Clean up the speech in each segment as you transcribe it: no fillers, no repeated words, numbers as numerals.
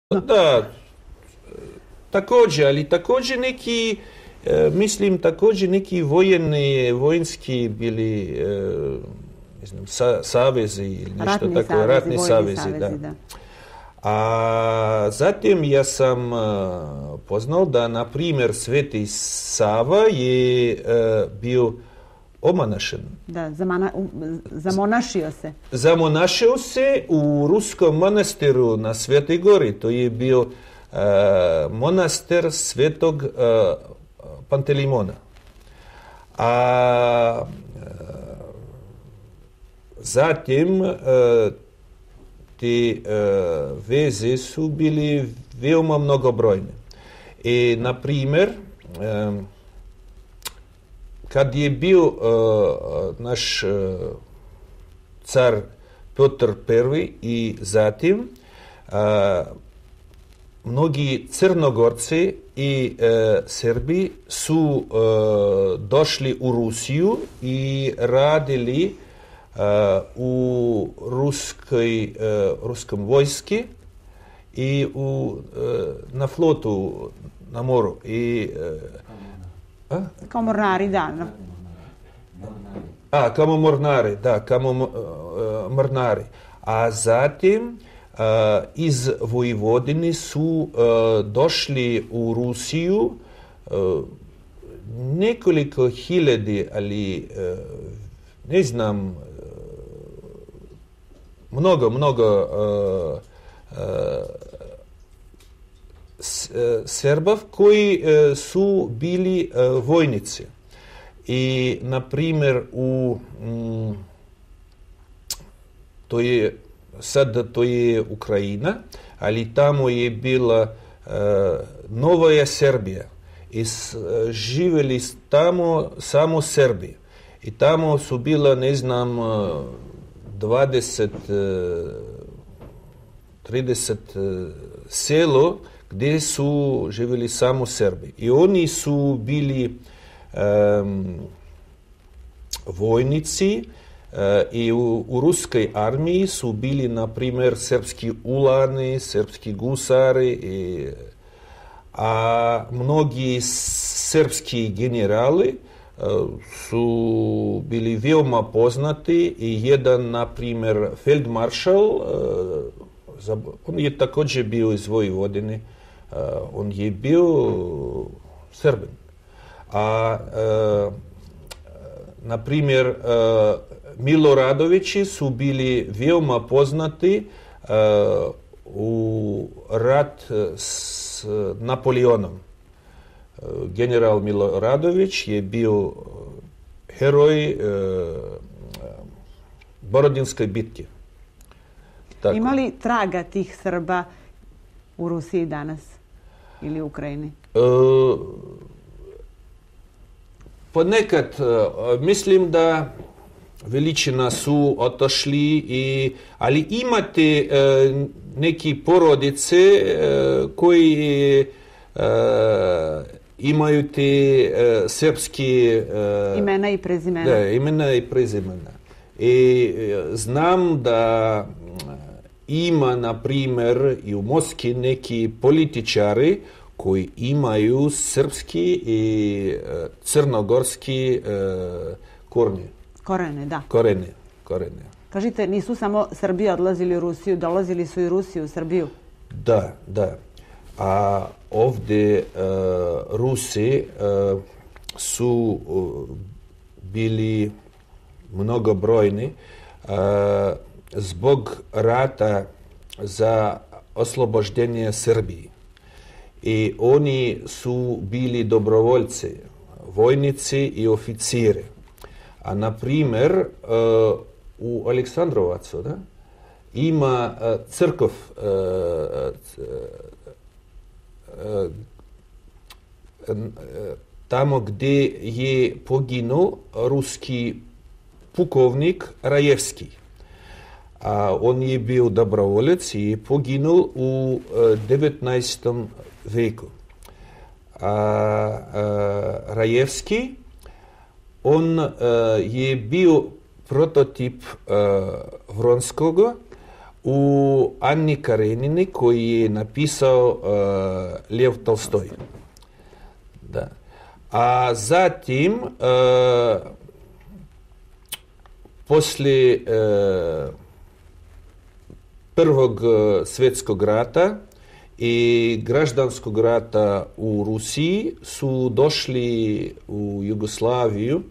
Da, također, ali također neki, mislim, također neki vojenski bili, ne znam, savezi ili nešto tako, ratni savezi, da. A zatim ja sam poznao da, na primjer, Sveti Sava je bio omanašen. Da, zamonašio se. Zamonašio se u ruskom manastiru na Svetoj Gori. To je bio monastir Svetog Pantelimona. A zatim te veze su bili veoma mnogobrojne. I, na primjer, kad je bio naš car Piotr I i zatim mnogi Crnogorci i Srbi su došli u Rusiju i radili u ruskom vojski i na flotu na moru. Kao mornari, da. Kao mornari, da, kao mornari. A zatim iz Vojvodine su došli u Rusiju nekoliko hiljadi, ali ne znam, mnogo Srbov koji su bili vojnici. I, na primjer, to je Ukrajina, ali tamo je bila Nova Srbija. I živjeli tamo samo Srbi. I tamo su bila, ne znam, 20-30 selo gdje su živjeli samo Srbi. I oni su bili vojnici i u ruskoj armiji su bili, na primjer, srpski ulani, srpski gusari, a mnogi srpski generali su bili veoma poznati i jedan, na primjer, feldmaršal, on je također bio iz Vojvodine, on je bio Srbin. A, na primjer, Miloradovići su bili veoma poznati u rat s Napoleonom. General Miloradović je bio heroj Borodinske bitke. Tako. Ima li traga tih Srba u Rusiji danas ili u Ukrajini? Ponekad mislim da većina su otišli, ali imate neki porodice koji imaju te srpske imena i prezimena. Da, imena i prezimena. I znam da ima, na primjer, i u Moskvi neki političari koji imaju srpski i crnogorski korene, da. Korene. Kažite, nisu samo Srbi odlazili u Rusiju, dolazili su i Rusi u Srbiju. Da. A ovdje Rusi su bili mnogobrojni zbog rata za oslobođenje Srbije. I oni su bili dobrovoljci, vojnici i oficiri. A, na primjer, u Aleksandrovacu ima crkva tamo gdje je poginuo ruski pukovnik Rajevski. A on je bio dobrovoljac i je poginuo u 19. veku. Rajevski, on je bio prototip Vronskoga. u Anni Karenini koji je napisao Lev Tolstoj. Da. A zatim, poslije Prvog svjetskog rata i građanskog rata u Rusiji su došli u Jugoslaviju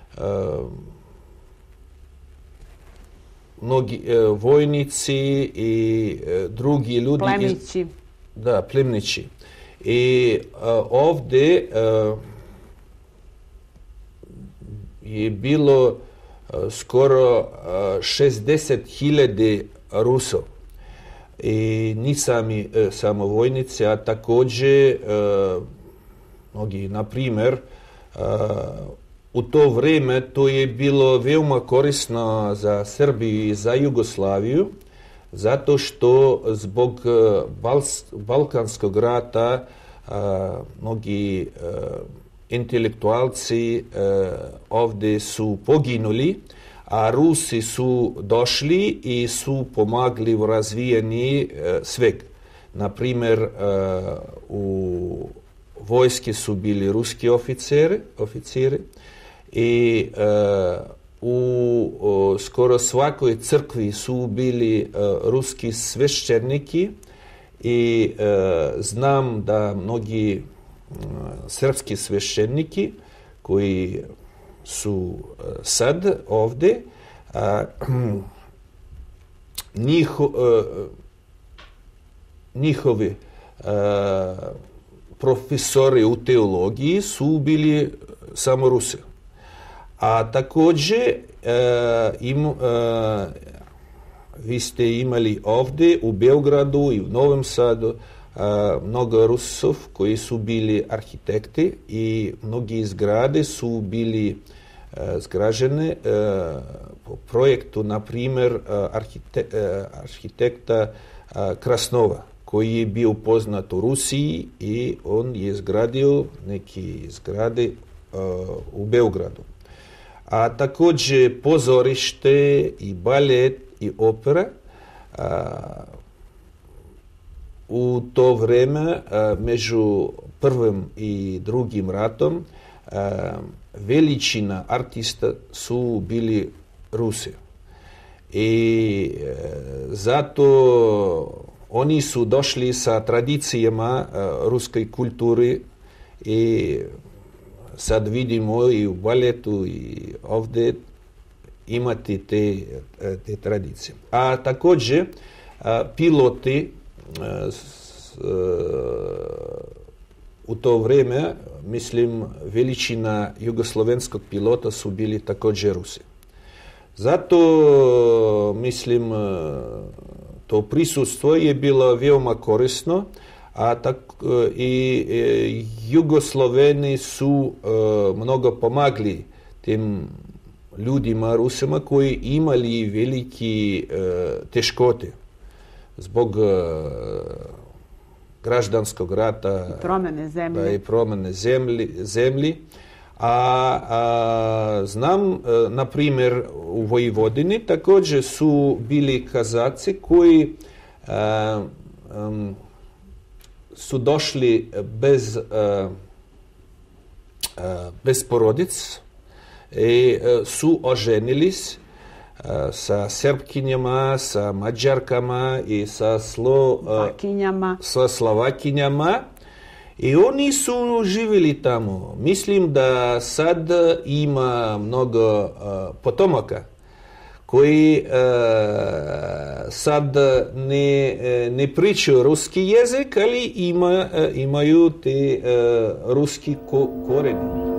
mnogi vojnici i drugi ljudi. Plemići. Da, plemići. I ovdje je bilo skoro 60.000 Rusov. I ni samo vojnici, a također mnogi, na primjer, u to vrijeme to je bilo veoma korisno za Srbiju i za Jugoslaviju, zato što zbog Balkanskog rata mnogi intelektualci ovdje su poginuli, a Rusi su došli i su pomagli u razvijanju sveg. Na primjer, u vojske su bili ruski oficiri i u skoro svakoj crkvi su bili ruski svešteniki i znam da mnogi srpski svešteniki koji su sad ovdje, njihovi profesori u teologiji su bili samo Rusi. A također vi ste imali ovdje u Beogradu i u Novom Sadu mnogo Rusov koji su bili arhitekti i mnogi zgrade su bili zgražene po projektu, na primjer, arhitekta Krasnova, koji je bio poznat u Rusiji i on je zgradio neke zgrade u Beogradu. A također pozorište i balet i opera u to vrijeme među prvim i drugim ratom veličina artista su bili Rusi. I zato oni su došli sa tradicijama ruske kulture i sad vidimo i u baletu i ovdje imati te tradicije. A također piloti u to vrijeme, mislim, veličina jugoslovenskog pilota su bili također Rusi. Zato, mislim, to prisustvo je bilo veoma korisno, i Jugosloveni su mnogo pomagli tim ljudima, Rusima, koji imali velike teškote zbog građanskog rata i promjene zemlji. A znam, na primjer, u Vojvodini također su bili Kazaci koji su došli bez porodic i su oženili sa Srpkinjama, sa Mađarkama i sa Slovakinjama. I oni su živjeli tamo. Mislim da sad ima mnogo potomaka koji sad ne pričaju ruski jezik, ali imaju te ruski koreni.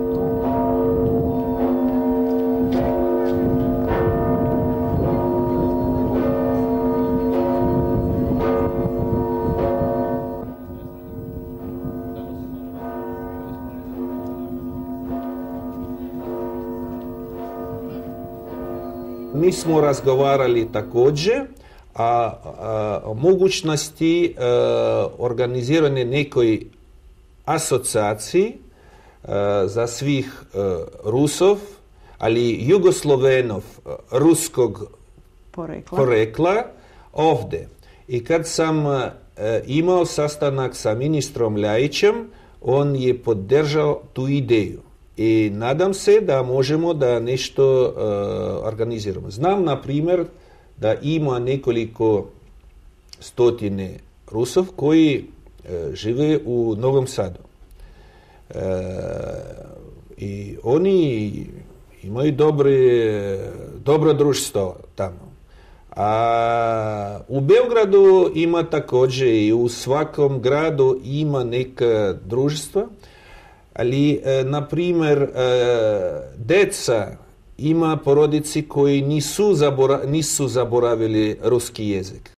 Mi smo razgovarali također o mogućnosti organizirane nekoj asocijaciji za svih Rusov, ali Jugoslovenov ruskog porekla, ovdje. I kad sam imao sastanak sa ministrom Ljajićem, on je podržao tu ideju. I nadam se da možemo da nešto organiziramo. Znam, na primjer, da ima nekoliko stotine Rusov koji žive u Novom Sadu. I oni imaju dobro društvo tamo. A u Beogradu ima također i u svakom gradu ima neka društva, ali, na primjer, deca ima porodici koji nisu zaboravili ruski jezik.